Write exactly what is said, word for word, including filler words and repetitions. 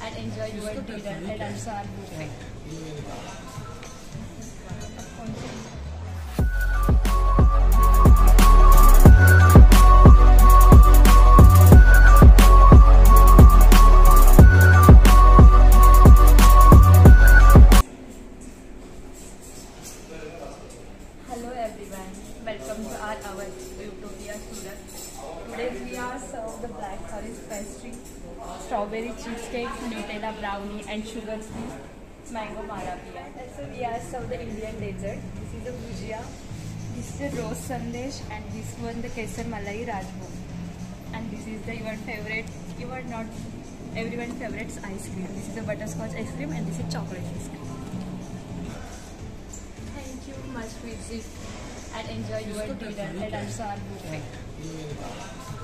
and enjoy your dinner and also our buffet. Hello everyone, welcome to our Avadh Utopia student. Today we are served the black forest pastry, strawberry cheesecake, Nutella brownie and sugar free mango marabia. Also we are served the Indian dessert. This is a bhujia, this is a rose sandesh and this one the kesar malai rajbhog. And this is the your favorite, your not everyone favorites ice cream. This is a butterscotch ice cream and this is chocolate ice cream. Thank you much visit and enjoy your dinner and also our buffet.